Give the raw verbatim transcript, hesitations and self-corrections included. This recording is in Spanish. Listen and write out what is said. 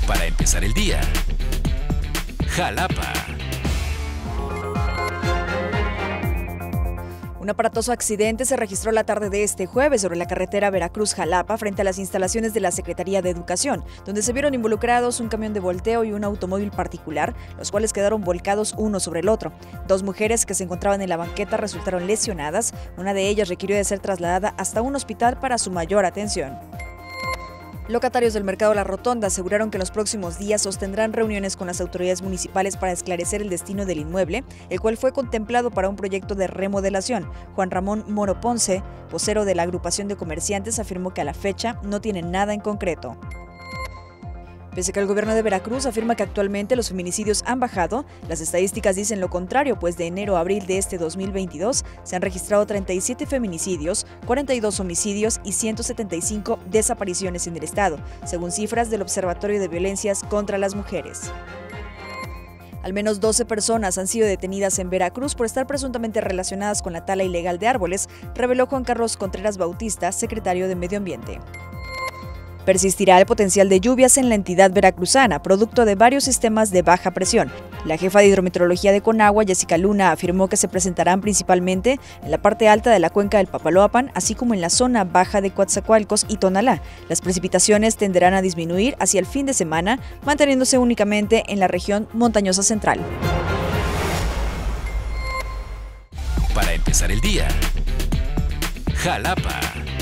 Para empezar el día, Jalapa. Un aparatoso accidente se registró la tarde de este jueves sobre la carretera Veracruz-Jalapa frente a las instalaciones de la Secretaría de Educación, donde se vieron involucrados un camión de volteo y un automóvil particular, los cuales quedaron volcados uno sobre el otro. Dos mujeres que se encontraban en la banqueta resultaron lesionadas, una de ellas requirió de ser trasladada hasta un hospital para su mayor atención. Locatarios del Mercado La Rotonda aseguraron que en los próximos días sostendrán reuniones con las autoridades municipales para esclarecer el destino del inmueble, el cual fue contemplado para un proyecto de remodelación. Juan Ramón Moro Ponce, vocero de la agrupación de comerciantes, afirmó que a la fecha no tienen nada en concreto. Pese a que el gobierno de Veracruz afirma que actualmente los feminicidios han bajado, las estadísticas dicen lo contrario, pues de enero a abril de este dos mil veintidós se han registrado treinta y siete feminicidios, cuarenta y dos homicidios y ciento setenta y cinco desapariciones en el estado, según cifras del Observatorio de Violencias contra las Mujeres. Al menos doce personas han sido detenidas en Veracruz por estar presuntamente relacionadas con la tala ilegal de árboles, reveló Juan Carlos Contreras Bautista, secretario de Medio Ambiente. Persistirá el potencial de lluvias en la entidad veracruzana, producto de varios sistemas de baja presión. La jefa de hidrometeorología de Conagua, Jessica Luna, afirmó que se presentarán principalmente en la parte alta de la cuenca del Papaloapan, así como en la zona baja de Coatzacoalcos y Tonalá. Las precipitaciones tenderán a disminuir hacia el fin de semana, manteniéndose únicamente en la región montañosa central. Para empezar el día, Jalapa.